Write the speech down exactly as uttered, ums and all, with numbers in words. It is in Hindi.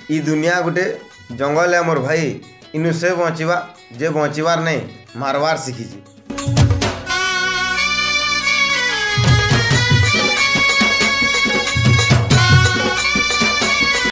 ई दुनिया गुटे जंगल है मोर भाई। इनु से बचिबा जे बचिबार नहीं मारवार शिखी।